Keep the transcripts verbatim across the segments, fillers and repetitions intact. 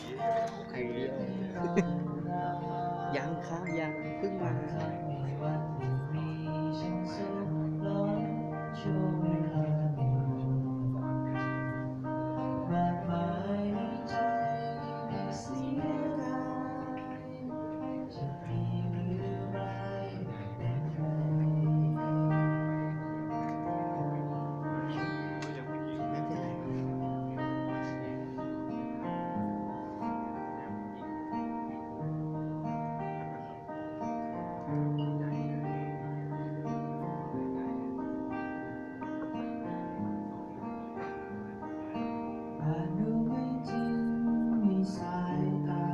ใครเดียวยังครับยังเพิ่งมาช่วงเวลาหนึ่งมากมายในใจไม่เสียดายจะดีหรือไม่เป็นไรอาจดูไม่จริงในสายตา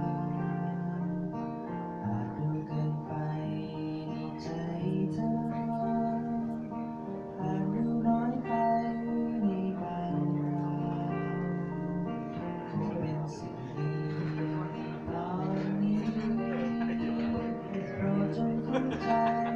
อาจดูเกินไปในใจเธออาจดูน้อยไปในบางคราวคงเป็นสิ่งดีตอนนี้โปรดจงเข้าใจ